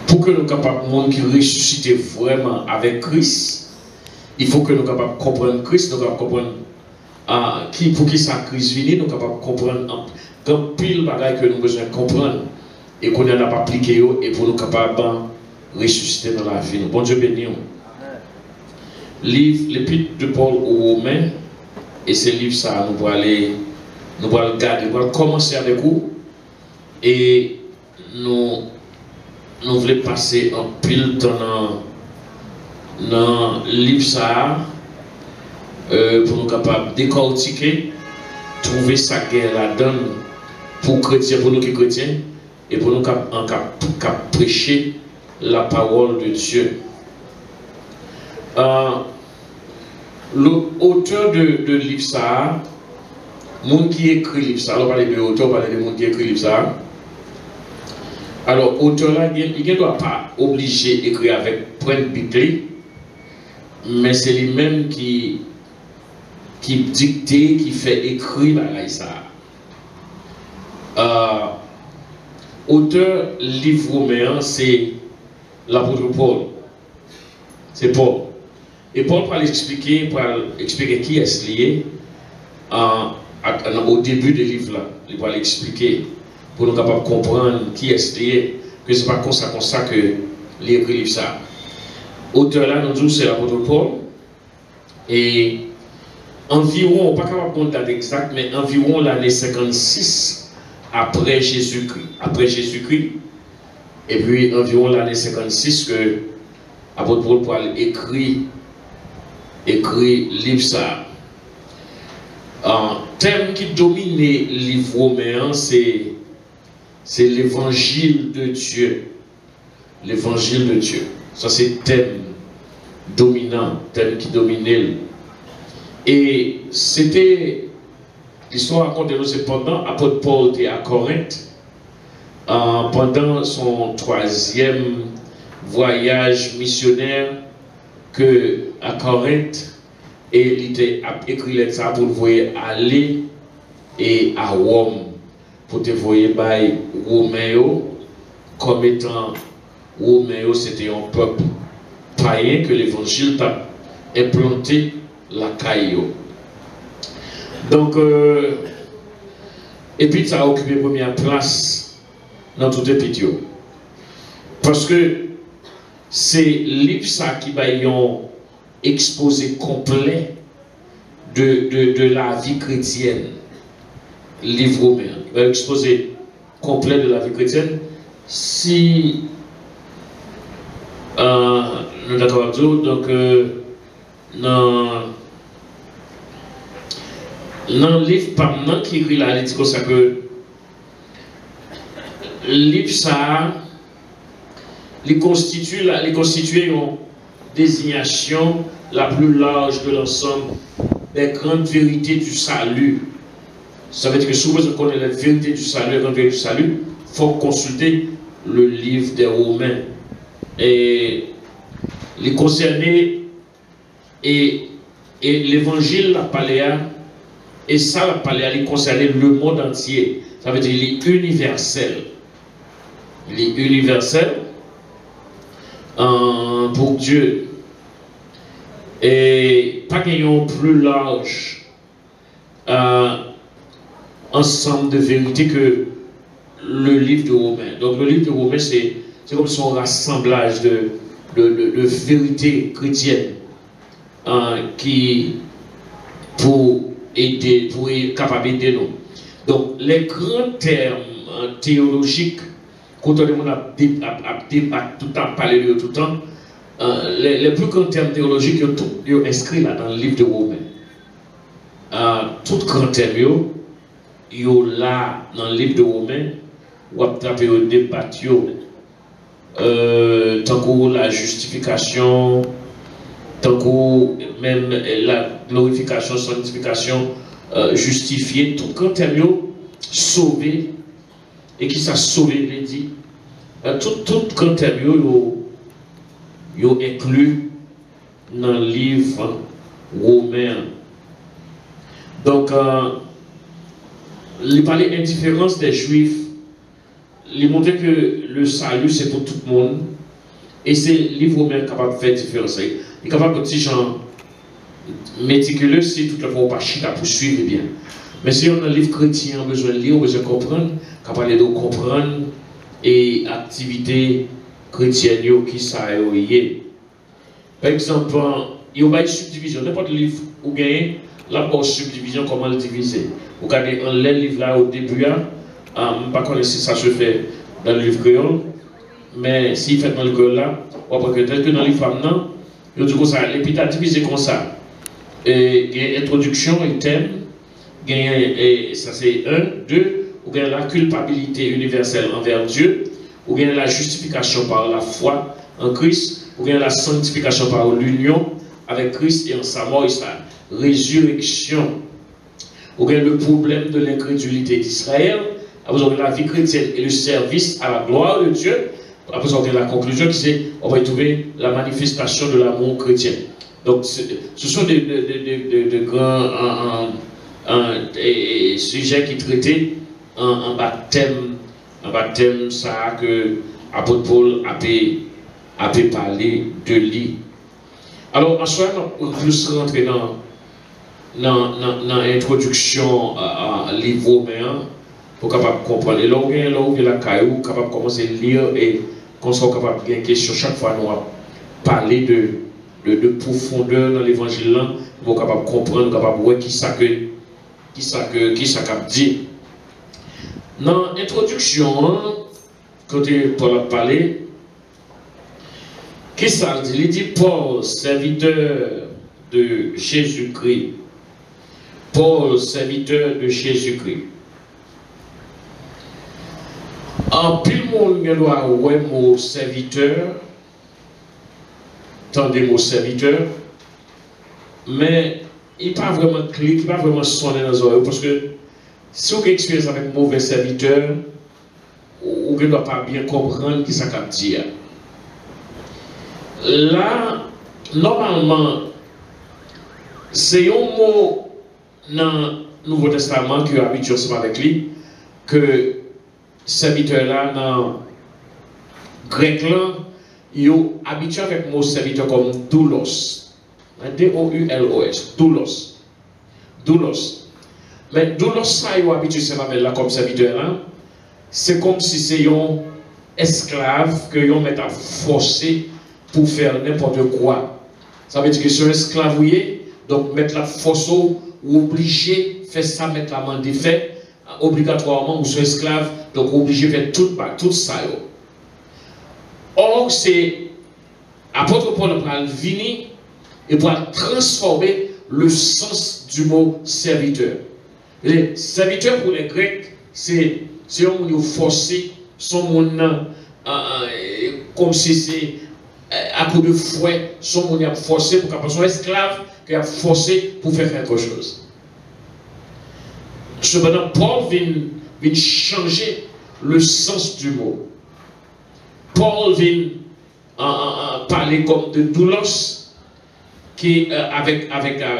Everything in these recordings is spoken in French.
pour que nous capables de monde qui ressusciter vraiment avec Christ, il faut que nous capables de comprendre Christ, nous capables de comprendre pour qui sa Christ vient, nous capables de comprendre un pile bagaille que nous besoin de comprendre et qu'on n'a pas appliqué et pour nous capables de ressusciter dans la vie. Bon Dieu béni. Livre l'épître de Paul aux Romains, et ce livre ça nous allons le garder, nous allons commencer avec vous et nous voulons passer un pile temps dans le livre ça pour nous capables de décortiquer, trouver sa guerre là-dedans pour chrétiens, pour nous qui chrétiens et pour nous prêcher la parole de Dieu. L'auteur de livre ça, monde qui écrit livre ça, alors on parle de auteur, on parle de monde qui écrit livre ça. Alors, auteur là, il ne doit pas obligé d'écrire avec point Bible, mais c'est lui-même qui dicte, qui fait écrire ça. Auteur livre romain, c'est l'apôtre Paul. C'est Paul. Et Paul va expliquer qui est lié au début du livre là. Il va l'expliquer pour nous capables de comprendre qui est lié, que ce n'est pas comme ça que l'écrit livre ça. Auteur là, nous disons c'est l'apôtre Paul. Et environ, pas capable de date exacte, mais environ l'année 56 après Jésus-Christ. Et puis environ l'année 56 que l'apôtre Paul écrit livre ça. Un thème qui domine le livre romain, c'est l'évangile de Dieu. L'évangile de Dieu. Ça, c'est le thème dominant, thème qui dominait. Et c'était, l'histoire raconte-nous, c'est pendant l'apôtre Paul était à Corinthe, pendant son 3e voyage missionnaire à Corinthe, et il a écrit ça pour le voyer aller et à Rome, pour te voyer par Romain, comme étant Romain, c'était un peuple païen que l'évangile a implanté la caillou. Donc, et puis ça a occupé la première place dans tout le pays. Parce que c'est livre ça qui va y un exposé complet de la vie chrétienne. Livre romain. Il va exposer complet de la vie chrétienne. Si nous d'accord donc dans le livre Pamnan qui écrit là, il dit comme ça que le livre ça il constitue une désignation la plus large de l'ensemble des grandes vérités du salut. Ça veut dire que si vous connaissez la vérité du salut, la grande vérité du salut, il faut consulter le livre des Romains. Et les concernés et l'évangile, la paléa, et ça, la paléa, il concernait le monde entier. Ça veut dire qu'il est universel. Il est universel pour Dieu. Et pas qu'il y ait un plus large ensemble de vérités que le livre de Romains. Donc le livre de Romains, c'est comme son rassemblage de vérités chrétiennes qui pour aider, pour être capable d'aider nous. Donc les grands termes théologiques, quand on a débattu tout le temps, parlé de tout le temps, les plus grands termes théologiques, ils sont inscrits là dans le livre de Romains. Tout grand terme, ils sont là dans le livre de Romains, où on a débattu, tant que la justification, tant que même la glorification, sanctification, justifiée, tout grand terme, sauvé, et qui s'est sauvé, il dit, tout grand terme, ils sont inclus dans le livre romain. Donc, il parlait d'indifférence des Juifs, il montrait que le salut c'est pour tout le monde, Et c'est le livre même capable de faire différence. Il est capable de petit gens méticuleux si toutefois pas chic à poursuivre bien. Mais si on a un livre chrétien, on a besoin de lire, on a besoin de comprendre, capable de comprendre et activité chrétienne qui ça est. Par exemple, il y a une subdivision, n'importe livre où gagne la subdivision, comment le diviser. Vous regardez un livre là au début, je ne sais pas si ça se fait dans le livre créole, mais s'il fait dans le créole là, on va que tel que dans le livre maintenant, il dit comme ça, l'épitaphe divisé comme ça. Il y a introduction et thème, et ça c'est 1, 2, ou bien la culpabilité universelle envers Dieu, ou bien la justification par la foi en Christ, ou bien la sanctification par l'union avec Christ et en sa mort et sa résurrection, ou bien le problème de l'incrédulité d'Israël, après on a la vie chrétienne et le service à la gloire de Dieu, après on a la conclusion qui c'est, on va y trouver la manifestation de l'amour chrétien. Donc ce sont de grands sujets qui traitaient un baptême, ça que l'apôtre Paul a pu parler de lui. Alors, en soi, on peut plus rentrer dans l'introduction à livre romain pour capable comprendre. Et là où il y a la caillou, capable de commencer à lire et qu'on soit capable de gagner question chaque fois nous parler de profondeur dans l'évangile là, nous sommes capables de comprendre, capable de voir qui ça dit. Dans l'introduction, quand Paul a parlé, qu'est-ce que ça dit? Il dit Paul, serviteur de Jésus-Christ. Paul, serviteur de Jésus-Christ. En pile monde doit ouais mot serviteur, tant des mots serviteur, mais il n'est pas vraiment clair, il n'est pas vraiment sonné dans les oreilles, parce que si vous avez expérience avec un mauvais serviteur, vous ne doit pas bien comprendre ce que ça veut dire. Là, normalement, c'est un mot dans le Nouveau Testament qui est habitué avec lui, que serviteur là, dans le grec là, il est habitué avec le mot serviteur comme doulos. D-O-U-L-O-S, doulos. Doulos. Mais doulos, ça, il est habitué là comme serviteur là, c'est comme si c'est un esclave que l'on met à forcer pour faire n'importe quoi. Ça veut dire que c'est un esclave, donc mettre la force ou obligé faire ça, mettre la main défait, obligatoirement, ou son esclave, donc obligé de faire tout ça. Or, c'est apôtre Paul pour venir et pour transformer le sens du mot serviteur. Les serviteurs pour les Grecs, c'est un monde forcé, son monde comme si c'est à coup de fouet, son monde forcé pour qu'après son esclave qui a forcé pour faire quelque chose. Cependant, Paul vient changer le sens du mot. Paul vient parler comme de doulos, qui avec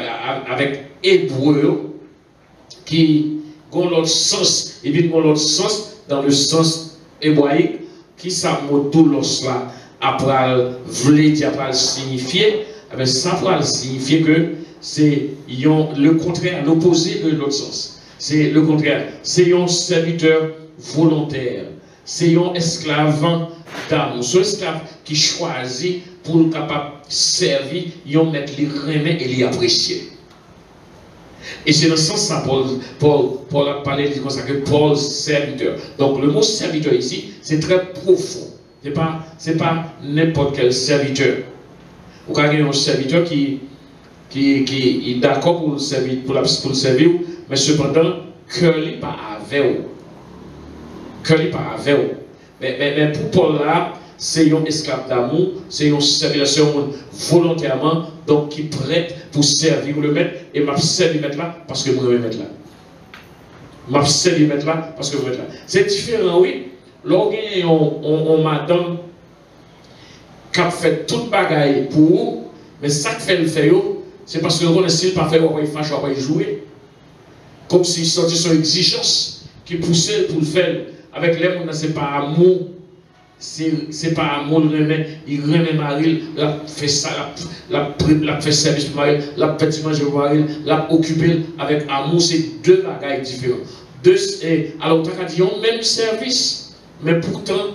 hébreu, qui ont l'autre sens, et vient l'autre sens dans le sens hébraïque, qui ça mot doulos là, après voulait dire, après signifier, ça va signifier que c'est le contraire, l'opposé de l'autre sens. C'est le contraire. C'est un serviteur volontaire. C'est un esclave d'amour. C'est un esclave qui choisit pour être capable de servir, il mettre les remettre et les apprécier. Et c'est dans ce sens ça Paul a parlé de ça que Paul serviteur. Donc le mot serviteur ici, c'est très profond. C'est pas n'importe quel serviteur. Vous avez un serviteur qui est d'accord pour le servir, mais cependant, cœur n'est pas avec vous. Cœur n'est pas avec vous. Mais pour Paul là, c'est un esclave d'amour, c'est un serviteur volontairement, donc qui prête pour servir le maître, et m'a servi mettre là parce que vous me mettre là. M'a servi mettre là parce que vous me mettre là. C'est différent, oui. Lorsqu'on on madame qui a fait toute bagaille pour vous, mais ça qui fait le faire, c'est parce que vous ne pas faire, vous fâche, vous jouer. Comme si sortait son exigence qui poussait pour le faire avec les gens, c'est pas amour c'est pas amour, il remet Marie, l'a fait ça, l'a fait service pour Marie, l'a fait manger pour Marie, l'a occupé avec amour, c'est deux bagailles différents. Alors, tu as dit, même service, mais pourtant,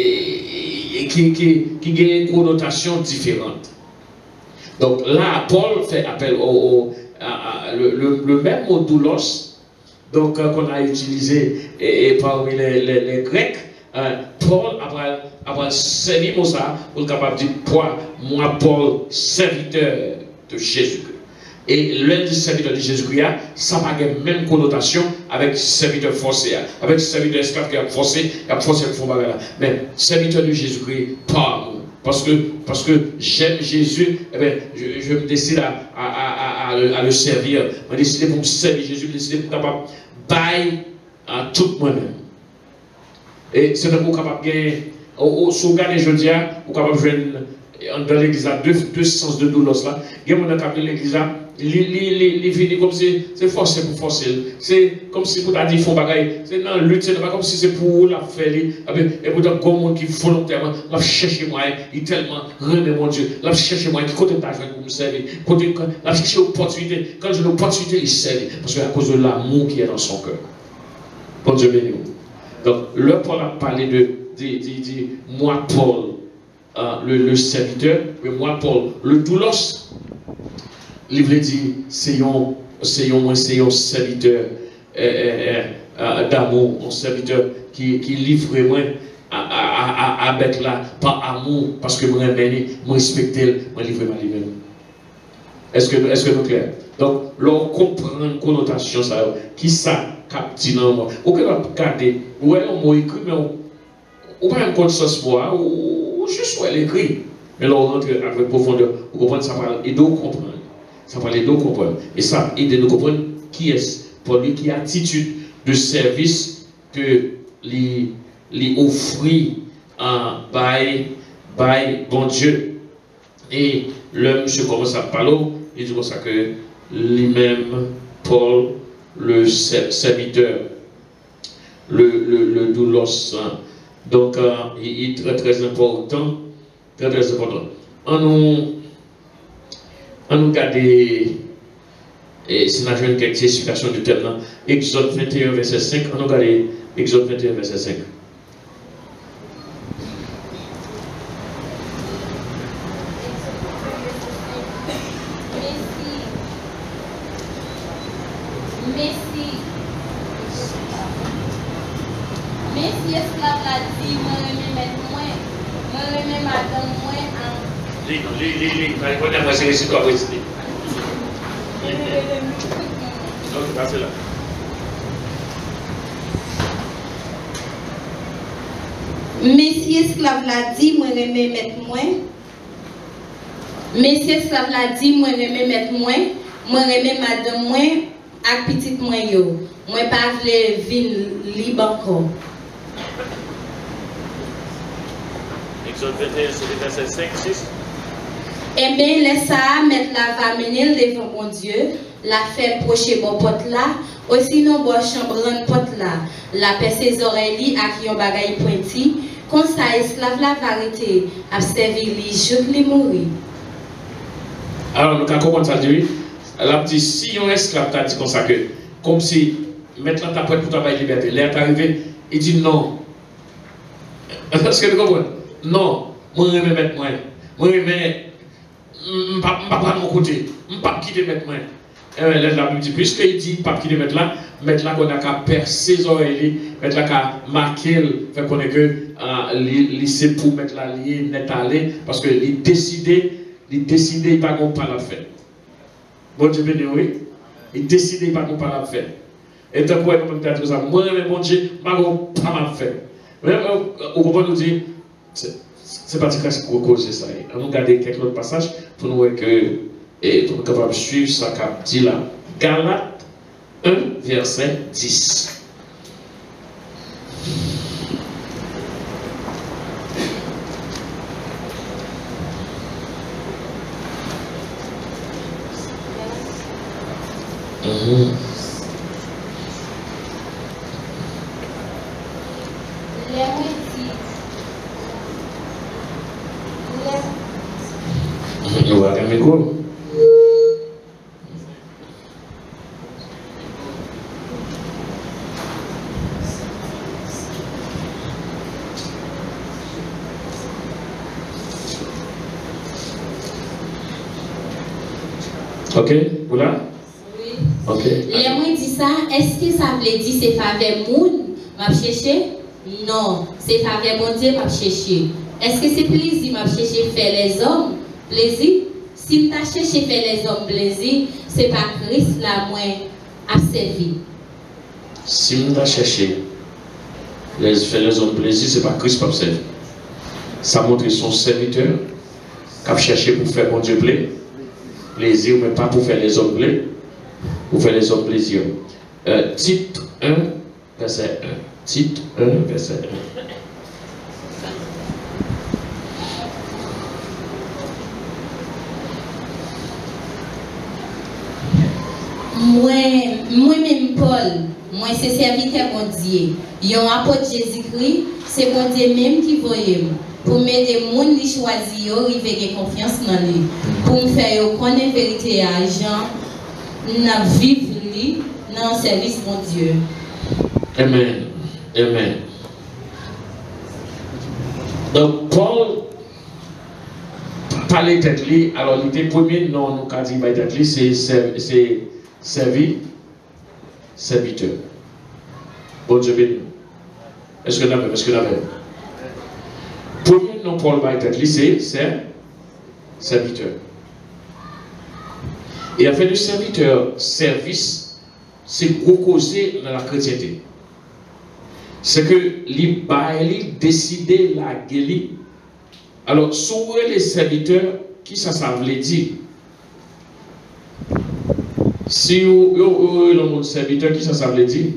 qui a une connotation différente. Donc là, Paul fait appel le même mot doulos, donc qu'on a utilisé parmi les Grecs. Paul après servi pour ça, pour capable de dire moi Paul, serviteur de Jésus-Christ. Et l'un des serviteurs de Jésus-Christ, ça n'a pas la même connotation avec serviteur forcé, avec serviteur esclave qui a forcé le fond bagarre. Mais serviteur de Jésus-Christ, pas parce que j'aime Jésus, eh bien, je me décide à le servir. Je me décide pour me servir Jésus, je me décide pour capable bailler à tout moi-même. Et c'est pour capable gagner. Si vous regardez aujourd'hui, vous capable jouer dans l'église deux sens de douleur là. Il y a mon capable l'église là. Les vidéos comme si c'est forcé pour forcer. C'est comme si vous avez dit font bagaille. C'est dans lutte, c'est pas comme si c'est pour la faire. Et pour comme monde qui volontairement la chercher moi, il tellement remet mon Dieu, la chercher moi qui côté d'argent pour me servir, côté la chercher opportunité. Quand j'ai l'opportunité, il sert parce que à cause de l'amour qui est dans son cœur. Bon Dieu béni. Donc le Paul a parlé de moi Paul, le serviteur, mais moi Paul, le doulos. Il veut dire, c'est un serviteur d'amour, un serviteur qui livre vraiment avec la, par amour, parce que moi respecte, moi livre ma lui-même. Est-ce que nous clair? Donc, l'on comprend une connotation, ça, qui ça capte dans moi. Ou que l'on regarde, ouais, on m'a écrit, mais on pas un conscience moi, ou juste l'écrit. Mais l'on rentre avec profondeur, vous comprenez, ça parle, et donc comprendre. Ça va les deux comprendre. Et ça aide de nous comprendre qui est pour lui, qui a attitude de service que lui offrir un bail bon Dieu. Et l'homme se commence à parler, il dit comme ça que lui-même, Paul, le serviteur, le doulos. Donc, il est très très important. Très très important. On nous regarde, si nous avons quelques explications du thème, Exode 21, verset 5, on nous regarde Exode 21, verset 5. Mais si esclave l'a dit, moi remets mettre moi remets madame moi mais si esclave l'a dit, moi remets mettre moi. Mais si esclave l'a dit, moi remets mettre moi remets madame moi ak petite moi yo. Moi pas vle vin libre encore. Exode 21, c'est le verset 5, 6. Eh bien, laisse ça mettre la va mener devant mon Dieu, la faire procher mon pote là, aussi non bon chambran pote là, la paix ses oreilles à qui on bagaille pointi, comme ça esclave la varité, à servir les jours les mourir. Alors, nous avons commencé à dire, la petite, si un esclave t'a dit comme ça que, comme si, maintenant t'as prêt pour ta liberté, l'air est arrivé, il dit non. Est-ce que vous comprenez? Non, moi je vais mettre moi. Moi je vais pas prendre mon côté. Je ne vais pas quitter mettre moi. La Bible dit, puisqu'il dit pas quitter mettre là qu'on a qu'à percer ses oreilles, mettre là qu'à marquer, fait qu'on est que c'est pour mettre la liée, net aller, parce que il décide, il pas qu'on pas la faire. Bon Dieu béni, oui. Il décide, il pas qu'on pas la faire. Et tant qu'on est comme ça, moi je vais bon Dieu, je ne pas la faire. Vous comprenez, nous dire, c'est pas très pour causer ça. On va regarder quelques autres passages pour nous voir que, et pour nous capables de suivre ça qu'a dit là. Galates 1, verset 10. micro, avec un micro. Ok, voilà? Oui. Ok. Les moi dit ça, est-ce que ça veut dire c'est faveur moun m'a chercher? Non, c'est faveur bon Dieu m'a chercher. Est-ce que c'est plaisir m'a chercher faire les hommes plaisir? Si tu as cherché faire les hommes plaisir, c'est pas Christ là moi à servir. Si tu as cherché faire les hommes plaisir, c'est pas Christ pour servir. Ça montre son serviteur qui a cherché pour faire mon Dieu plaisir, mais pas pour faire les hommes plaisir, pour faire les hommes plaisir. Titre 1, verset 1. Titre 1, verset 1. Moi-même Paul, moi c'est serviteur mon Dieu. Yon apôtre Jésus-Christ, c'est mon Dieu même qui voyait pour m'aider moun li choisi yo rive confiance dans lui pour me faire connaître vérité à Jean n'a vivre li dans service mon Dieu. Amen. Amen. Donc Paul parlait tête li, alors il était premier non nous qu'a dit bah tête li c'est serviteur. Bon Dieu béni. Est-ce que l'avez? Est-ce que l'avez? Premier nom Paul va être lycée, c'est serviteur. Et en fait, le serviteur, service, c'est gros causé dans la chrétienté. C'est que les décider la guérir. Alors, sur les serviteurs, qui ça veut dire? Si vous le serviteur, qui ça veut dire?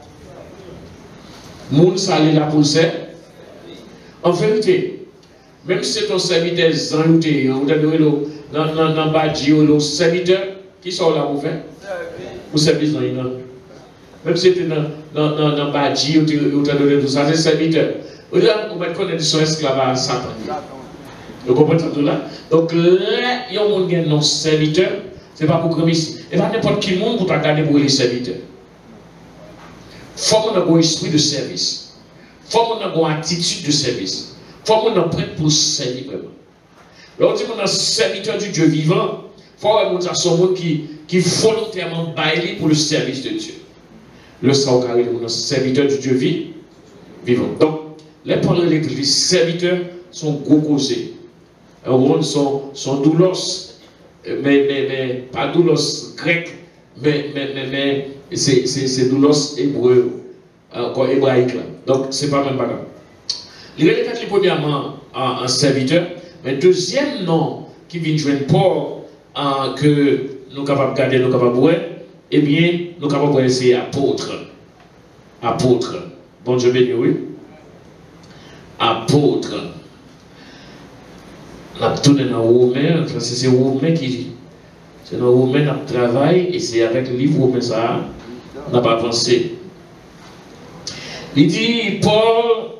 Moun salé là pour ça. En vérité, même si c'est ton serviteur zanouté, dans badji ou le serviteur, qui sont là pour faire? Pour servir dans une. Même si c'est dans badji ou t'as donné tout ça, c'est serviteur. On va connaître son esclavage Satan. Vous comprenez tout là? Donc là, il y a un monde qui est serviteur, c'est pas pour comme ici. Et pas n'importe qui monde pour t'accorder pour les serviteurs. Il faut qu'on ait un esprit de service. Il faut qu'on ait une attitude de service. Il faut qu'on ait prêt pour servir vraiment. Lorsqu'on dit qu'on est serviteur du Dieu vivant, il faut qu'on ait un monde qui volontairement baille pour le service de Dieu. Le sang carré, on est serviteur du Dieu vivant. Donc, les paroles de l'Église, serviteurs sont gros causés. Sont doulos, mais pas doulos grec, mais c'est doulos hébreu, encore hébraïque là. Donc c'est pas même pas grave. Il y a les premièrement un serviteur, mais deuxième nom qui vient joindre Paul que nous capables de garder, nous capables de voir, eh bien nous capables de voir c'est apôtre. Apôtre. Bon Dieu béni, oui. Apôtre. On a tourné dans Romain, c'est Romain qui. C'est dans Romain qui travaille et c'est avec le livre Romain ça, on n'a pas avancé. Il dit, Paul,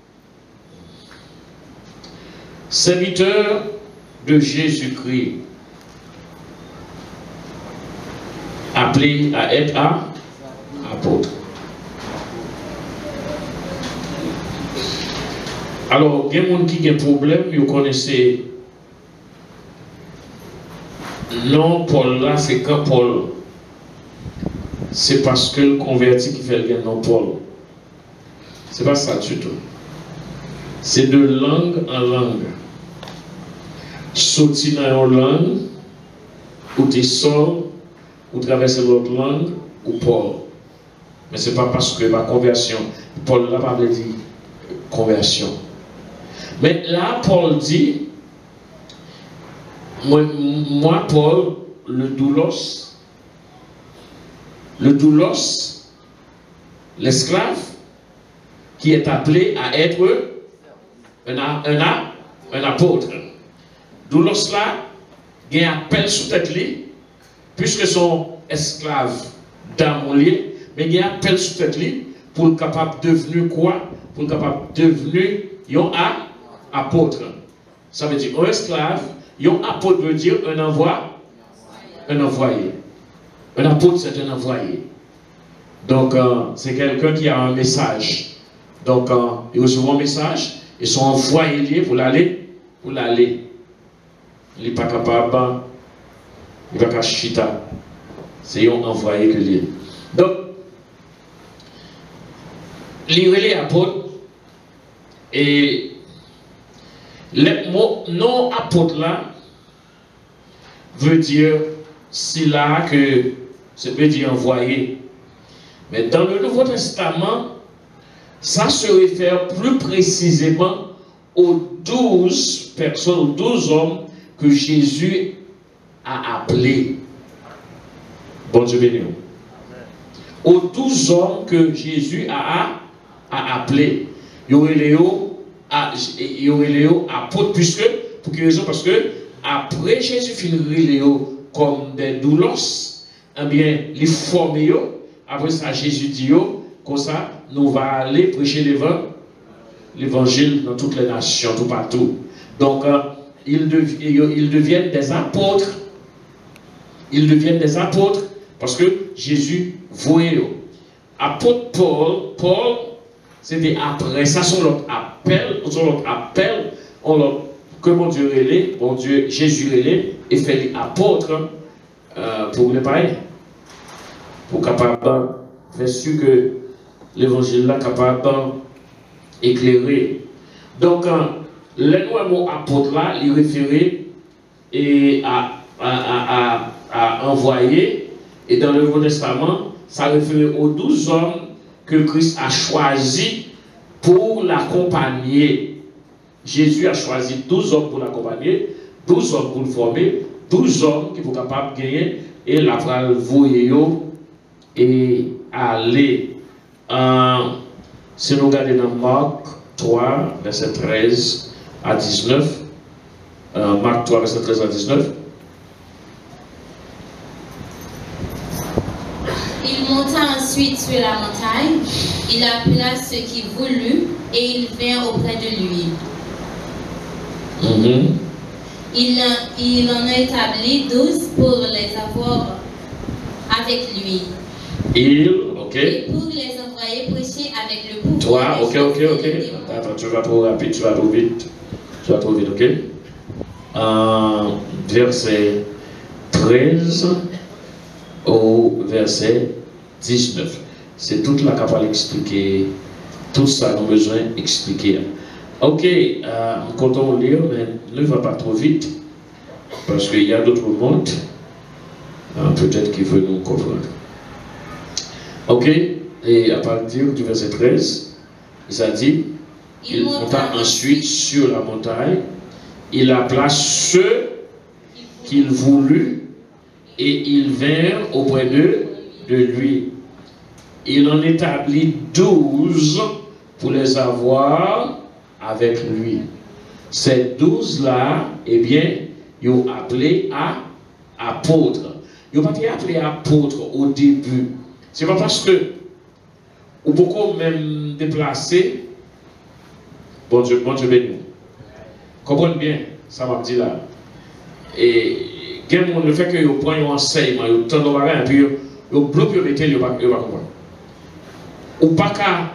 serviteur de Jésus-Christ, appelé à être apôtre. Alors, il y a des gens qui ont un problème, vous connaissez. Non, Paul là, c'est quand Paul. C'est parce que le converti qui fait le nom Paul. C'est pas ça du tout. C'est de langue en langue. Sauter dans une langue, ou tu sors, ou traverser l'autre langue, ou Paul. Mais c'est pas parce que ma conversion. Paul là, pas dire conversion. Mais là, Paul dit. Moi, Paul, le doulos, l'esclave, qui est appelé à être un apôtre. Doulos là, il y a un appel sous tête lui, puisque son esclave d'amolier, mais il y a un appel sous tête lui pour le capable de devenir quoi? Pour le capable de devenir un apôtre. Ça veut dire un esclave Un apôtre veut dire un envoyé. Un apôtre, c'est un envoyé. Donc, c'est quelqu'un qui a un message. Donc, ils reçoivent un message, ils sont envoyés pour l'aller. Il n'est pas capable, il n'est pas capable. C'est un envoyé que lui. Donc, les apôtres, et le mot non apôtre là veut dire si là que ça veut dire envoyé. Mais dans le Nouveau Testament, ça se réfère plus précisément aux 12 personnes, aux 12 hommes que Jésus a appelés. Bon Dieu béni. Aux 12 hommes que Jésus a appelés. Il y aurait Léo apôtre, puisque, pour quelle raison? Parce que après Jésus finirait Léo comme des doulos, eh bien, les formés, après ça, Jésus dit, comme ça, nous va aller prêcher l'évangile dans toutes les nations, tout partout. Donc, ils deviennent des apôtres. Ils deviennent des apôtres parce que Jésus voyait. Apôtre Paul, c'était après. Ça, son autre appel, que mon Dieu relait, mon Dieu, Jésus relait, et fait l'apôtre pour les païens. Pour capable faire sûr que l'évangile là capable d'éclairer. Donc, le mot apôtre là, il référait et à envoyer, et dans le Nouveau Testament, ça référait aux 12 hommes que Christ a choisis pour l'accompagner. Jésus a choisi 12 hommes pour l'accompagner, 12 hommes pour le former, 12 hommes qui sont capables de gagner, et la pral voyer et aller. Si nous regardons dans Marc 3, verset 13 à 19, Marc 3, verset 13 à 19. Il monta ensuite sur la montagne, il appela ceux qui voulut, et ils vinrent auprès de lui. Il en a établi 12 pour les avoir avec lui. Et pour les envoyer prêcher avec le pouvoir. Toi, ok. Attends, tu vas trop rapide, tu vas trop vite, ok? Verset 13 au verset 19. C'est toute la capable d'expliquer. Tout ça, nous avons besoin d'expliquer. Ok, nous comptons lire, mais ne va pas trop vite, parce qu'il y a d'autres mondes, peut-être qui veulent nous comprendre. Ok, et à partir du verset 13, ça dit, il monta ensuite sur la montagne, il appela ceux qu'il voulut, et ils vinrent auprès de lui. Il en établit 12 pour les avoir avec lui. Ces 12-là, eh bien, ils ont appelé apôtres. Ils n'ont pas été appelés apôtres au début. C'est pas parce que, ou beaucoup même déplacés, bon Dieu béni. Comprenez bien, ça m'a dit là. Et le fait que vous prenez un enseignement, vous tendez au bagage, et puis vous bloquez, vous mettez, vous ne pouvez pas comprendre. Ou pas qu'à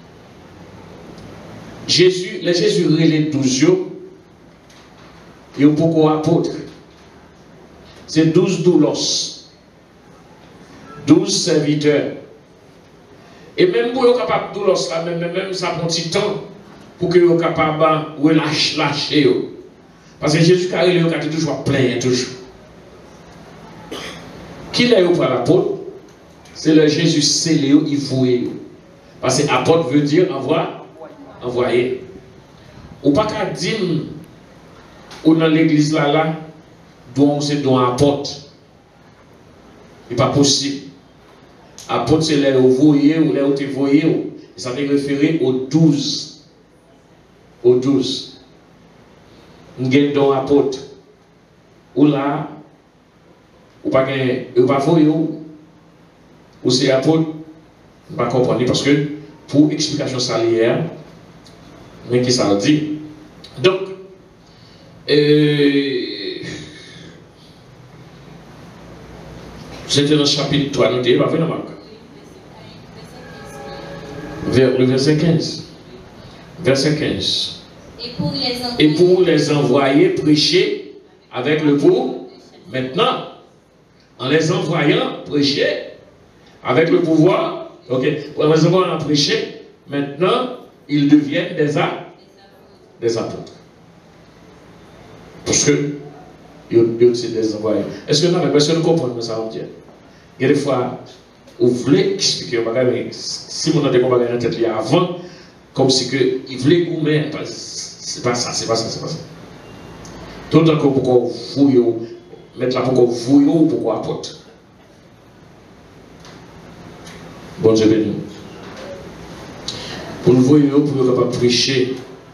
Jésus, les Jésus relève 12 jours, il y a beaucoup d'apôtres. C'est 12 doulos, 12 serviteurs. Et même pour être capable de doulos, même ça prend un petit temps pour que vous soyez capable de lâcher. Parce que Jésus a relève toujours plein, toujours. Qui est pour l'apôtre? C'est le Jésus scellé, il voué. Parce que apôtre veut dire envoyer. Ou pas qu'à dire, ou dans l'église là, dont c'est don apôtre. Ce n'est pas possible. Apôtre, c'est les voyés ou les voyés. Ça veut référer aux 12. Aux 12. Nous avons don apôtre. Ou là, ou pas voyé, ou c'est apôtre. On ne va pas comprendre parce que pour explication salière, mais qui ça dit. Donc, C'était dans le chapitre 3, notez, pas fait dans Marc. Le verset 15. Verset 15. Et pour les envoyer prêcher avec le pouvoir, maintenant, en les envoyant prêcher avec le pouvoir, ok, pour les envoyant prêcher, maintenant, ils deviennent des apôtres. Parce que, ils sont des envoyés. Est-ce que nous comprenons ça en tient? Il y a des fois, vous voulez expliquer, mais si vous avez compris en tête avant, comme si que il voulait goumer, c'est pas ça, c'est pas ça, c'est pas ça. Tout le temps que pourquoi vous mettre là pourquoi vous pourquoi apporte. Bon Dieu béni. Pour nous voyez, pour nous capable prêcher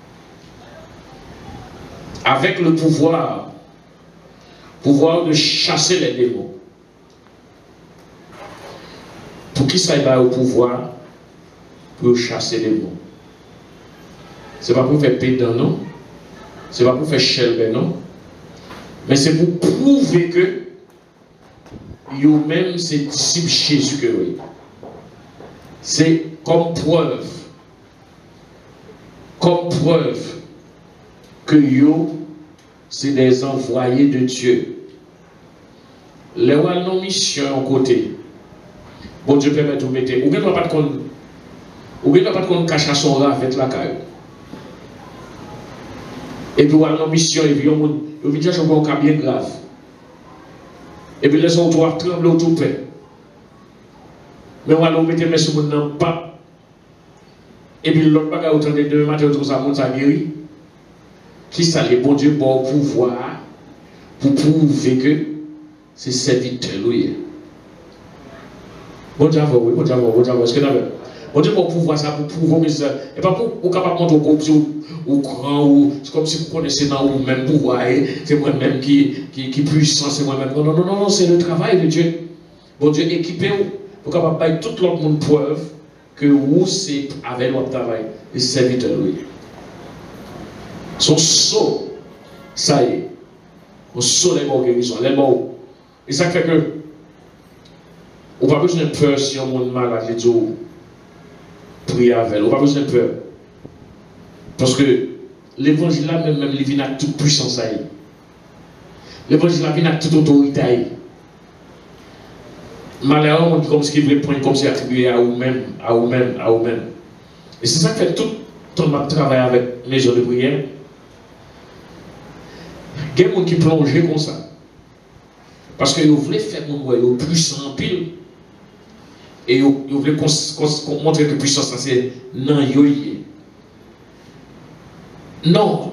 avec le pouvoir de chasser les démons. Pour qui ça va au pouvoir pour chasser les démons? Ce n'est pas pour faire pédant, non? Ce n'est pas pour faire chelbe, non? Mais c'est pour prouver que vous-même, c'est disciple Jésus que oui. C'est comme preuve que vous, c'est des envoyés de Dieu. Les rois non mission en côté. Bon Dieu permet de vous mettre. Ou bien pas de qu'on cache son rat avec la caille. Et puis, on a une mission, et puis, on vient chercher un cas bien grave. Et puis, les autres doivent trembler autour de paix. Mais on va mettre mes sous mon pas. Et puis, l'autre bagage, autant de demain matin, autour de ça guéri. Qui ça, les bon Dieu, bon pouvoir, pour prouver que c'est serviteur, oui. Bon Dieu, oui, bon Dieu, est-ce que vous avez? On dit pour pouvoir ça, pour prouver ça. Et pas pour capable de montrer au grand, ou c'est comme si vous connaissez dans vous même pouvoir, c'est moi-même qui puissant, c'est moi-même. Non, c'est le travail de Dieu. Bon Dieu, équipez-vous pour capable de faire tout l'autre monde preuve que vous, c'est avec votre travail, les serviteurs, oui. Son saut, ça y est. On saut les mots guérison, les mots. Et ça fait que, on n'a pas besoin de peur si on est malade, les jours. Prier avec elle, on n'a pas besoin de peur. Parce que l'évangile là, même il vient avec toute puissance. L'évangile là vient avec toute autorité. Malheureusement, on dit comme ce qu'il veut prendre, comme c'est attribué à vous-même, à vous-même, à vous-même. Et c'est ça qui fait tout ton travail avec mes jours de prière. Il y a des gens qui plongent comme ça. Parce que vous voulez faire mon royaume puissant en pile. Et vous voulez montrer que puissance, c'est non, non,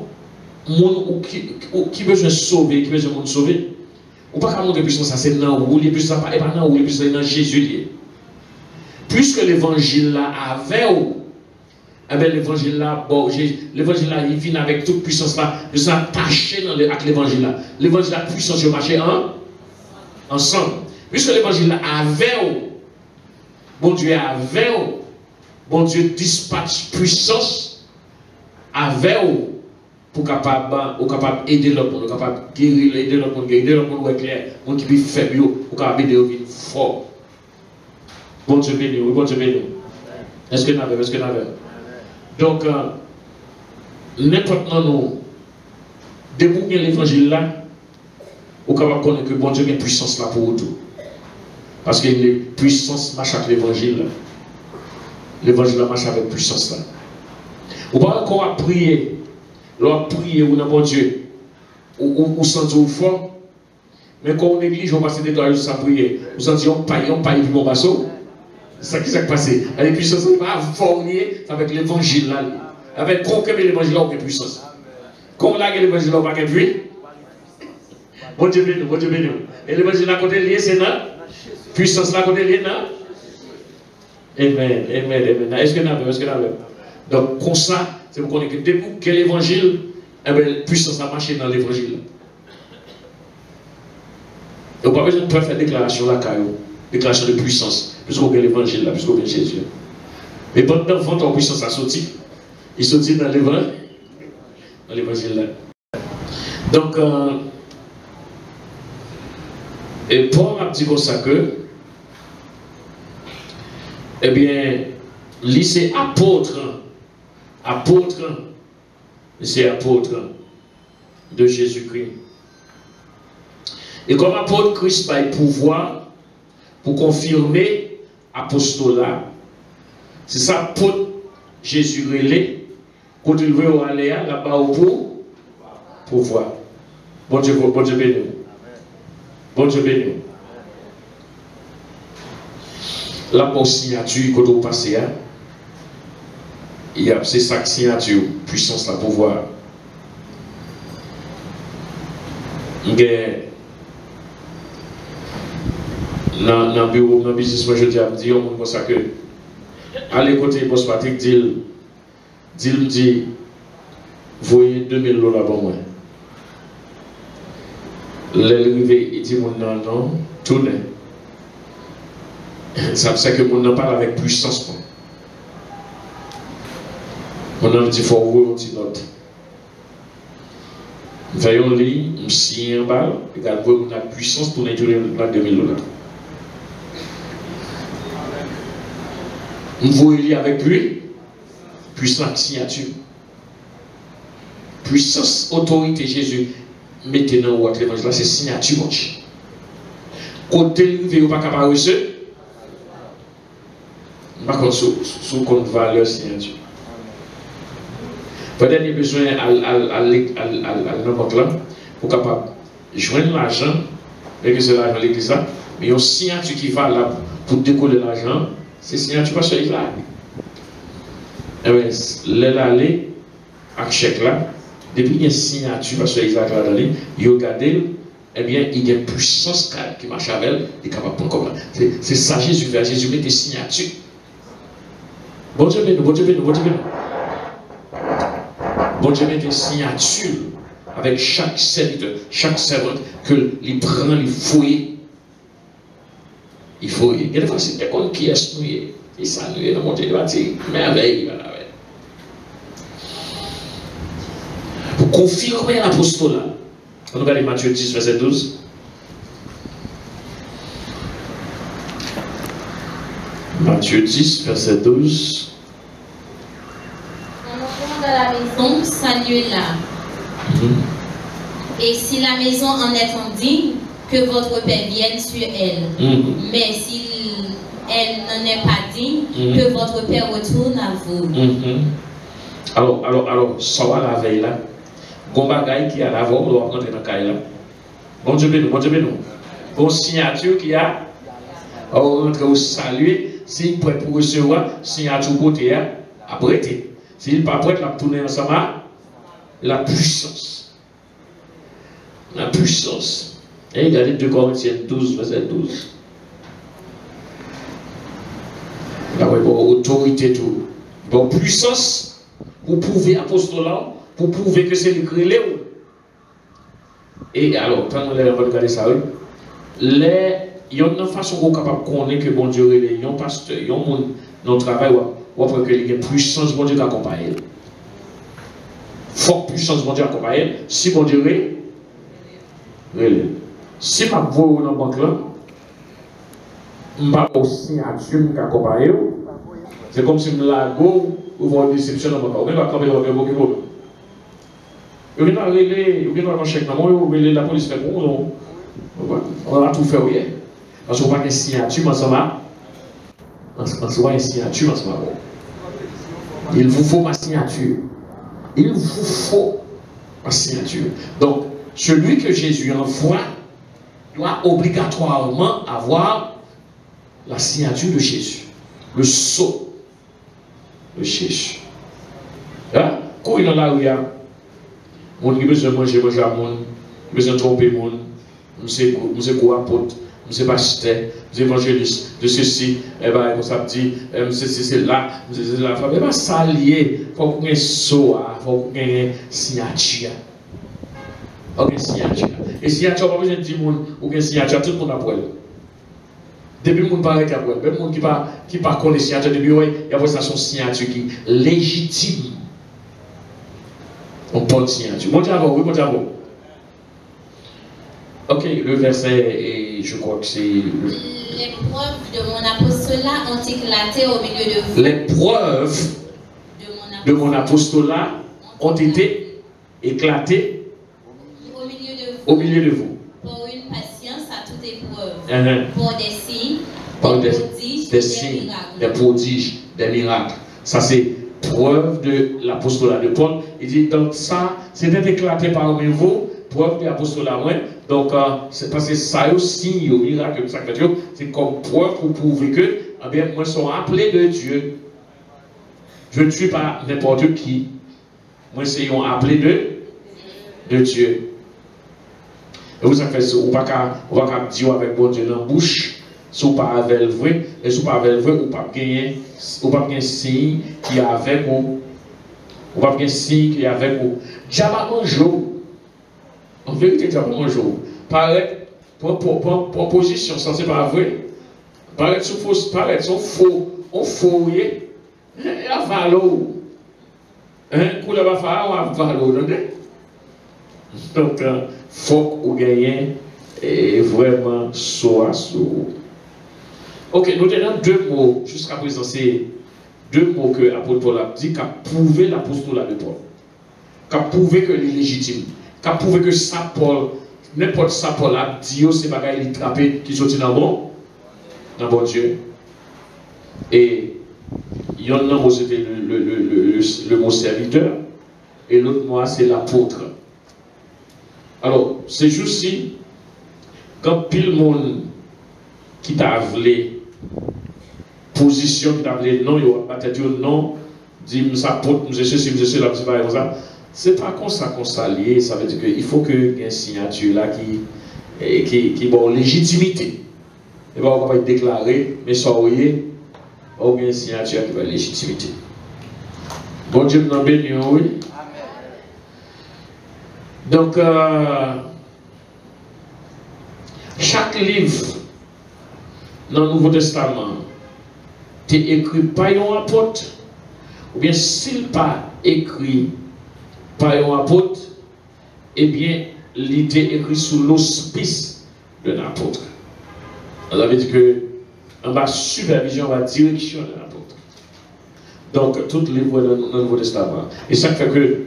qui besoin de sauver, qui besoin de sauver, ou pas montrer puissance, c'est non, ou les puissances, et pas non, ou les puissances, dans Jésus. Puisque l'évangile là avait, eh bien l'évangile là, bon, l'évangile là, il vient avec toute puissance là, de s'attacher avec l'évangile là. L'évangile là, puissance, je marchais ensemble. Puisque l'évangile là avait, bon Dieu avait, bon Dieu dispatche puissance avec pour capable aider l'autre monde, capable guérir, aider l'autre monde, aider l'autre monde clair, monde qui est faible, pour capable aider l'autre fort. Bon Dieu béni, oui, bon Dieu béni. Est-ce que nous avons? Donc, n'importe nous, depuis que l'évangile là, vous capable connaître que bon Dieu a une puissance là pour tout. Parce que les puissances marchent avec l'évangile. L'évangile marche avec puissance là. Vous ne pouvez pas encore prier. Lorsque vous priez, vous n'avez pas Dieu. Vous sentez fort. Mais quand on néglige, on passe des temps à prier. Vous sentez on paye puis mon basso. C'est ça qui s'est passé. La puissance va former avec l'évangile là. Avec aucun l'évangile là, aucune puissance. Quand on a l'évangile là, on va pas puissance. Bon Dieu béni, bon Dieu béni. Et l'évangile là, côté lié, c'est là. Puissance là, côté lié, là. Amen, amen, amen. Est-ce que nous avons? Donc, comme ça, c'est pour qu'on ait que depuis que l'évangile, eh bien, puissance a marché dans l'évangile. Donc, pas besoin de faire déclaration là, déclaration de puissance, puisqu'on a l'évangile là, puisqu'on a Jésus. Mais pendant que ton puissance a sorti, il sortit dans l'évangile là. Donc, et Paul a dit comme ça que eh bien, lui c'est apôtre. Apôtre, c'est apôtre de Jésus-Christ. Et comme apôtre, Christ a le pouvoir pour confirmer apostolat. C'est ça, apôtre Jésus relais. Quand il veut aller là-bas pour pouvoir. Bon Dieu béni. Bon Dieu béni. Là pour signature, quand on passe, il y a c'est ça signature, puissance, la pouvoir. Dans le bureau, dans le business, moi je dis à dire comme ça que allez côté boss Patrick dit voyez 2000 $ pour moi. L'arrivée, il dit non, tournez. Ça veut dire que mon parle avec puissance. Mon dit il faut ouvrir une petite note. Voyons lui, je signe un bal, regarde, vous avez une puissance pour l'induire dans 2000 $. Vous voyez avec lui, puissance signature. Puissance, autorité, Jésus, mettez dans votre évangile, là c'est signature. Côté le vous pas capable de recevoir, par contre, sous compte valeur signature. Peut-être qu'il y a besoin à n'importe là pour capable joindre l'argent, mais que c'est l'argent de l'église là, mais il y a une signature qui va là pour décoller l'argent, c'est signature pas sur là. Et bien, l'aller avec chèque là, depuis qu'il y a une signature pas sur Isaac là dans lui, il regarde, eh bien, il y a une puissance qui marche avec elle, il est capable de prendre comme ça. C'est ça Jésus fait, Jésus met des signatures. Bon Dieu béni, bon Dieu béni, bon Dieu béni. Bon Dieu met des signatures avec chaque serviteur, chaque servante que il prend, il fouille. Il faut. Il y a des fois, c'est quelqu'un qui est noué. Il s'est noué dans mon Dieu, il va dire merveille. Pour confirmer l'apostolat, on regarde Matthieu 10, verset 12. Matthieu 10, verset 12. Dans la maison, saluez-la. Et si la maison en est indigne, que votre Père vienne sur elle. Mais si elle n'en est pas digne, que votre Père retourne à vous. Alors, ça va la veille là. Bon bagaille qui a la voix, on doit prendre dans le cahier là. Bon Dieu béni, bon Dieu béni. Bon signature qui a, on rentre au saluer, s'il est prêt pour recevoir, signature côté à prêter. S'il n'est pas prêt, il va tourner ensemble. La puissance. La puissance. Et regardez 2 Corinthiens 12, verset 12. Là, vous avez autorité, tout. Bon, puissance, pour prouver apostolat, pour prouver que c'est le grélé. Et alors, quand on va regarder ça, il y a une façon qu'on est capable de connaître que bon Dieu est un pasteur, il y a un monde dans le travail où après que il y a puissance, bon Dieu t'accompagne. Faut puissance, bon Dieu accompagne. Si bon Dieu est, si ma voix dans la banque là, je ne vais pas aussi accompagner. C'est comme si je la go ou voir une déception dans la banque. Je ne vais pas camper dans la banque. Je vais pas chèque dans moi, je vais la police fait bon. On va tout faire, oui. Parce qu'on va une signature ensemble. On va une signature ensemble. Il vous faut ma signature. Il vous faut ma signature. Donc, celui que Jésus envoie doit obligatoirement avoir la signature de Jésus. Le sceau de Jésus. Hein? Quand il est là où il y a mon qui besoin de manger à mon, besoin de tromper mon, monsieur quoi apôtre, monsieur pasteur, monsieur évangéliste, de ceci, et bien, comme ça dit, monsieur c'est là, monsieur c'est là, il va s'allier, il faut qu'on ait un sceau, il faut qu'on ait une signature. Ok, signature. Et signature, pas besoin de dire ou une signature, tout le monde a pour elle. Depuis le monde paraît qu'à pour elle, même le monde qui ne connaît pas signature, depuis il y a son signature qui est légitime. On porte signature. Montez avant, oui, montez avant. Ok, le verset et je crois que c'est... Les preuves de mon apostolat ont éclaté au milieu de vous. Les preuves de mon apostolat ont été éclatées au milieu de vous. Pour une patience à toute épreuve. Pour des signes, des prodiges, des miracles. Ça c'est preuve de l'apostolat de Paul. Il dit donc ça, c'était éclaté parmi vous, preuve de l'apostolat. Ouais. Donc c'est parce que ça aussi, au miracle, c'est comme preuve pour prouver que, eh bien, moi, sont appelés de Dieu. Je ne suis pas n'importe qui. Moi, c'est appelé de Dieu. Et vous savez, on ne va pas dire avec bon Dieu dans la bouche, si vous pas avec le vrai, et si vous pas avec le vrai, vous ne pas gagner signe qui est avec vous. Vous pas gagner signe qui est avec vous. Diable un jour. En vérité, diable un jour. Paraît, pour position, ça c'est pas vrai. Paraît, son faux, on fouille, et à valo. Pour le faire, on va valo, donc, il faut que vous gagnez vraiment soit. Ok, nous tenons deux mots, jusqu'à présent, c'est deux mots que l'apôtre Paul a dit, qui a prouvé l'apostolat de Paul, qui a prouvé que il est légitime, qui a prouvé que ça, Paul, n'importe ça, Paul a dit, c'est pas qu'il est trappé, qui sortit dans bon Dieu. Et il y en a un mot, c'était le mot serviteur, et l'autre mot, c'est l'apôtre. Alors, c'est juste si, quand pile monde qui t'a appelé, position qui t'a appelé non, il va pas dire non, dit ça porte, je sais si je sais là, c'est pas comme ça lié, ça veut dire qu'il faut qu'il y ait une signature là qui bon légitimité. Et bien on va pas déclarer, mais ça il y a une signature qui va légitimité. Bon Dieu nous bénisse, oui. Donc, chaque livre dans le Nouveau Testament est écrit par un apôtre, ou bien s'il n'est pas écrit par un apôtre, eh bien, il est écrit sous l'auspice d'un apôtre. Ça veut dire que on va supervision, on va direction de l'apôtre. Donc, tout le livre dans le Nouveau Testament. Et ça fait que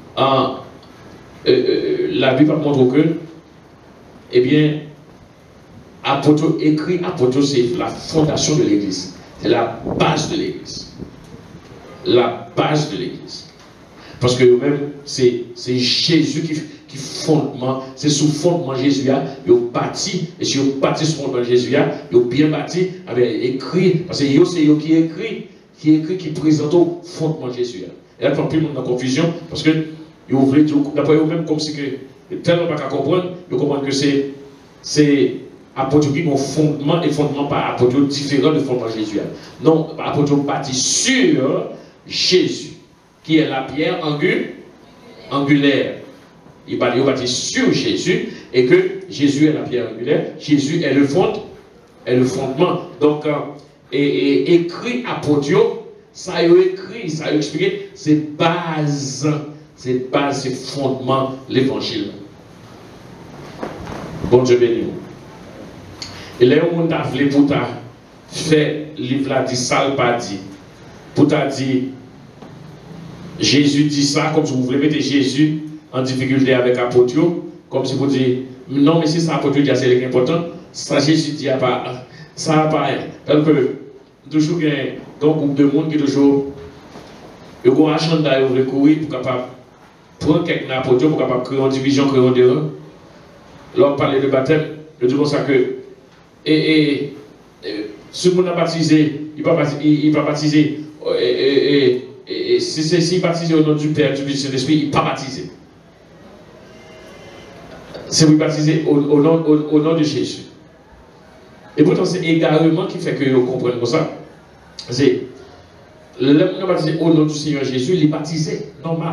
la Bible montre que, eh bien, apôtre écrit, apôtre c'est la fondation de l'Église, c'est la base de l'Église, la base de l'Église. Parce que même c'est Jésus qui fondement, c'est sous fondement Jésus il a bâti, et si il bâti sous fondement Jésus il a bien bâti, écrit, parce que c'est eux qui présente au fondement Jésus. Et là, il n'y a plus de confusion, parce que ils voulaient dire, d'après eux-mêmes, comme si que, tellement pas qu'à comprendre, ils comprennent que c'est apôtre qui ont fondement, et fondement pas apôtre différent de fondement Jésus. Non, apôtre bâti sur Jésus, qui est la pierre angulaire. Il bâti sur Jésus, et que Jésus est la pierre angulaire, Jésus est le fondement. Donc, et écrit apôtre, ça a écrit, ça a expliqué, c'est base, c'est fondement l'évangile. Bon Dieu béni. Et là, on a voulu pour ta fait livre là dit ça pas dit. Pour ta dit Jésus dit ça comme si vous voulez mettre Jésus en difficulté avec apôtre, comme si vous dites non mais si ça apôtre dit c'est important, ça Jésus dit pas ça pas. Donc toujours il y a un groupe de monde qui toujours ils ont un agenda ils veulent courir pour capable prendre quelques apôtres pour capable créer une division, créer un dehors. Lorsqu'on parle de baptême, je dis comme ça que ce qu'on a baptisé, il va baptiser, s'il baptisé au nom du Père, du Fils et de l'Esprit, il ne va pas baptiser. C'est vous baptiser au nom de Jésus. Et pourtant, c'est également qui fait que vous comprenez comme ça. C'est l'homme baptisé au nom du Seigneur Jésus, il est baptisé normal.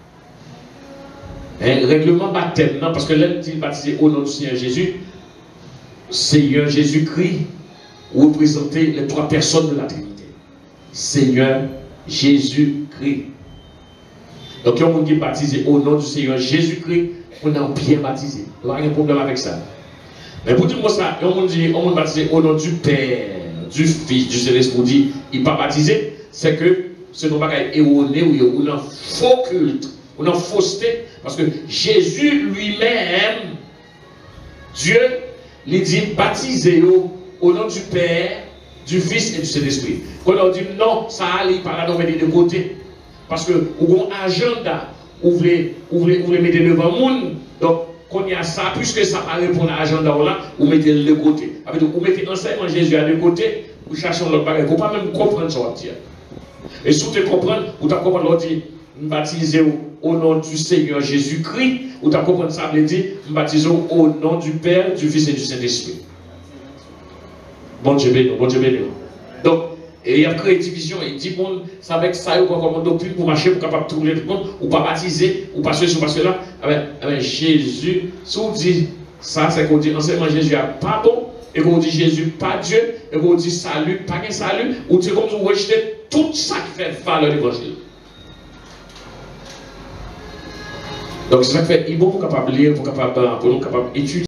Un règlement baptême, non, parce que l'homme dit baptisé au nom du Seigneur Jésus, Seigneur Jésus-Christ représentait les trois personnes de la Trinité. Seigneur Jésus-Christ. Donc, il y a un monde qui est baptisé au nom du Seigneur Jésus-Christ, on est bien baptisé. Il n'y a pas de problème avec ça. Mais pour dire ça, on dit baptisé au nom du Père, du Fils, du Saint-Esprit, dit, il n'est pas baptisé, c'est que ce n'est pas erroné ou un faux culte, ou une fausseté, parce que Jésus lui-même, Dieu, il dit baptisé au nom du Père, du Fils et du Saint-Esprit. Quand on dit non, ça allait par là, on met des deux côtés. Parce que vous avez un agenda, vous voulez mettre devant le monde, donc quand il y a ça, puisque ça va répondre à l'agenda là, vous mettez le côté. Vous mettez l'enseignement Jésus à deux côtés, vous cherchez l'autre bagage. Vous ne pouvez pas même comprendre ce qu'on dit. Et si vous comprenez, vous avez compris l'autre dit, baptisez au nom du Seigneur Jésus-Christ, vous avez compris ça, veut dire, baptisez au nom du Père, du Fils et du Saint-Esprit. Bon Dieu béni, bon Dieu béni. Donc, et il a créé une division, il dit, bon, c'est avec ça, ou comme doctrine pour marcher, pour capable de trouver tout le monde, ou pas baptiser, ou pas ceci, ou pas cela. Jésus, si on dit ça, c'est qu'on dit enseignement Jésus n'est pas bon, et qu'on dit Jésus pas Dieu, et qu'on dit salut, pas qu'un salut, ou c'est comme si vous rejetez tout ça qui fait valeur l'évangile. Donc c'est ça qui fait, il est bon pour capable lire, pour nous capable étudier.